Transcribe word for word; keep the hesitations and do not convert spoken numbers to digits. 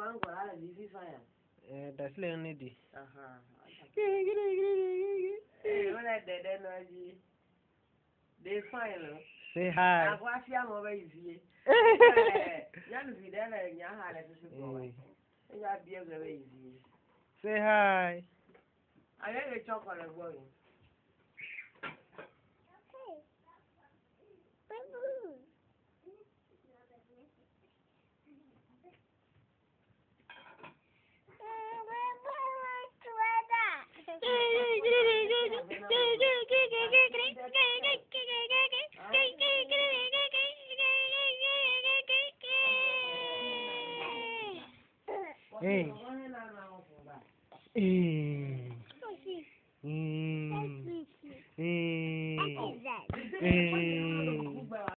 Eh, that's Leon Niddy. Aha. Eh, when I did energy, they find. Say hi. I watch you over easy. Young Vidal and Yaha is a boy. And I'll be very easy. Say hi. I had a chocolate boy. Hey. Hey.